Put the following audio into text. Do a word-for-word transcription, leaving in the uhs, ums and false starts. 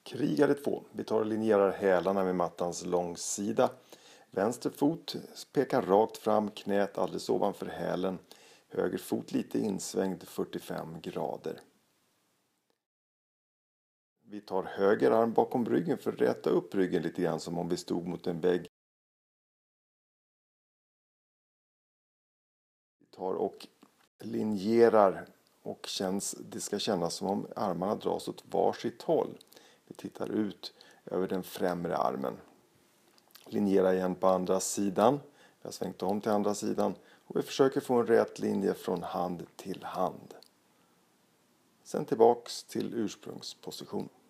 Krigare två. Vi tar och linjerar hälarna med mattans långsida. Vänster fot pekar rakt fram, knät alldeles ovanför hälen. Höger fot lite insvängd fyrtiofem grader. Vi tar höger arm bakom ryggen för att räta upp ryggen lite grann som om vi stod mot en vägg. Vi tar och linjerar och känns, det ska kännas som om armarna dras åt varsitt håll. Vi tittar ut över den främre armen. Linjera igen på andra sidan. Vi har svängt om till andra sidan. Och vi försöker få en rät linje från hand till hand. Sen tillbaks till ursprungsposition.